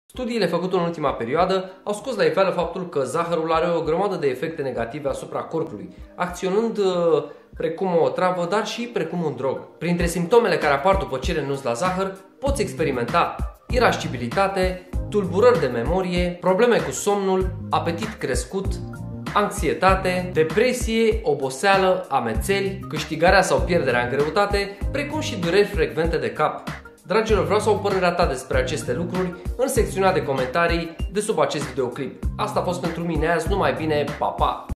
Studiile făcute în ultima perioadă au scos la iveală faptul că zahărul are o grămadă de efecte negative asupra corpului, acționând precum o travă, dar și precum un drog. Printre simptomele care apar după ce renunți la zahăr, poți experimenta irascibilitate, tulburări de memorie, probleme cu somnul, apetit crescut, anxietate, depresie, oboseală, amețeli, câștigarea sau pierderea în greutate, precum și dureri frecvente de cap. Dragilor, vreau să au părerea ta despre aceste lucruri în secțiunea de comentarii de sub acest videoclip. Asta a fost pentru mine azi, numai bine, pa, pa!